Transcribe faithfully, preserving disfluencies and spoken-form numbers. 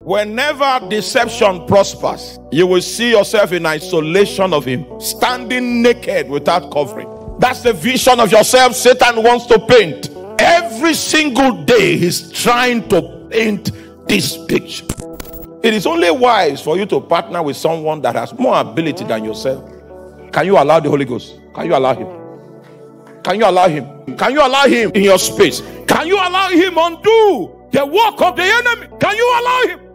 Whenever deception prospers, you will see yourself in isolation of him, standing naked without covering. That's the vision of yourself Satan wants to paint. Every single day he's trying to paint this picture. It is only wise for you to partner with someone that has more ability than yourself. Can you allow the Holy Ghost? Can you allow him? Can you allow him? Can you allow him in your space? Can you allow him undo the work of the enemy? Can you allow him?